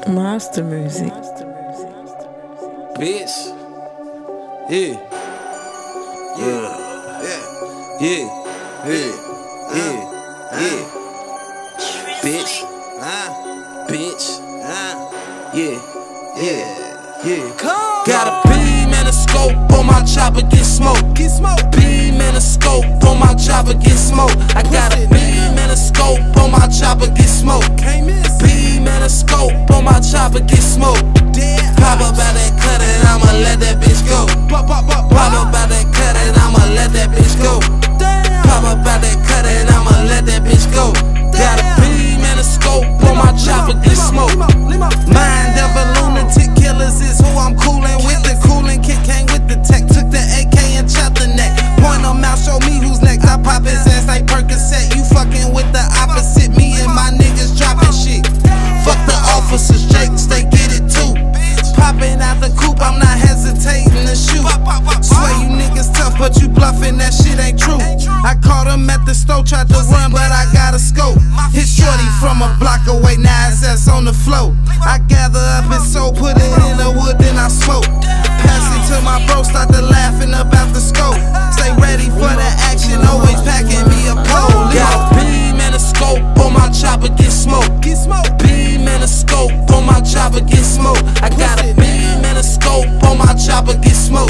Master music. Bitch. Yeah. Yeah. Yeah. Yeah. Yeah. Yeah. Bitch. Bitch. Yeah. Yeah. Yeah. Got a beam and a scope on my chopper, get smoke. Beam and a scope on my chopper, get smoke. I got a beam and a scope on my chopper, get smoke. Beam and a scope on my chopper, get smoke. Pop up out that cutter and I'ma let that bitch go. Pop up out that cutter and I'ma let that bitch go. Pop up out that cutter and I'ma let that bitch go. Got a beam and a scope on my chopper, get smoke. Mind of a lunatic killers is who I'm coolin' with. The coolin' kid came with the tech. Took the AK and chopped the neck. Point them out, show me who's next. I pop his ass like Percocet. You fucking with the opposite. Me and my niggas dropping shit. Fuck the officers, Jakes, they get it too. Popping out the coupe, I'm not hesitating to shoot. Swear you niggas tough, but you bluffing, that shit ain't true. I caught him at the stove, tried to run, but I got a scope. Hit shorty from a block away, now his ass on the floor. I gather up his soul, put it in the wood, then I smoke. Pass it to my bro, start to laughing about the scope. Stay ready for the action, always packing me a pole. Got a beam and a scope on my chopper, get smoke. Beam and a scope on my chopper, get smoke. I got a beam and a scope on my chopper, get smoke.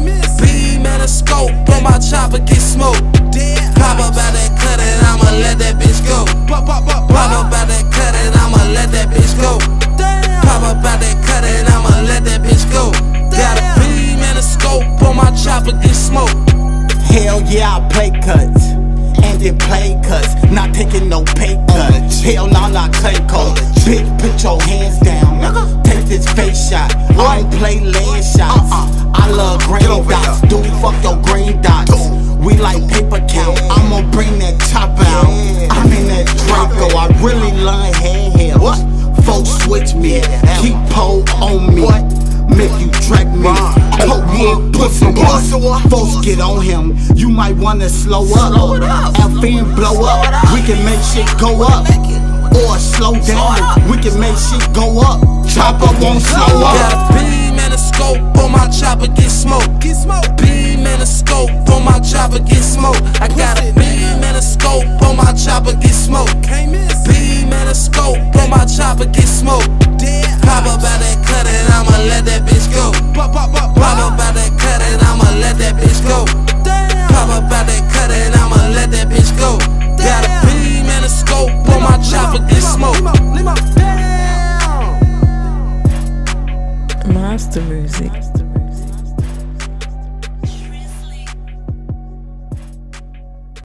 Beam and a scope on my chopper, get smoke. Pop up out that cutter and I'ma let that bitch go. Pop up out that cutter and I'ma let that bitch go. Pop up out that cutter and I'ma let that bitch go. Got a beam and a scope on my chopper, get smoke. Hell yeah, I play cuts and then play cuts, not taking no pay cuts. Hell no, not clay code. Bitch, put your hands down. Take this face shot. I don't play land shots. I love green dots. Dude, fuck your green dots. We like paper count. I'ma bring that chop out. I'm in that Draco. I really love handhelds. Folks switch me. Keep pole on me. Make you drag me. Coke pussy. Folks get on him. You might wanna slow up. FN blow up. We can make shit go up. Or slow down. We can make shit go up. Chopper won't slow up. Got a beam and a scope on my chopper, get smoke. Beam and a scope on my chopper, get smoke. I got a beam and a scope on my chopper, get smoke. Beam and a scope on my chopper, get smoke. Pop up out that cutter and I'ma let that bitch go. Pop up out that cutter and I'ma let that bitch go. Pop up out that cutter and I'ma let that bitch go. Got a beam and a scope on my chopper, get smoke. Master music.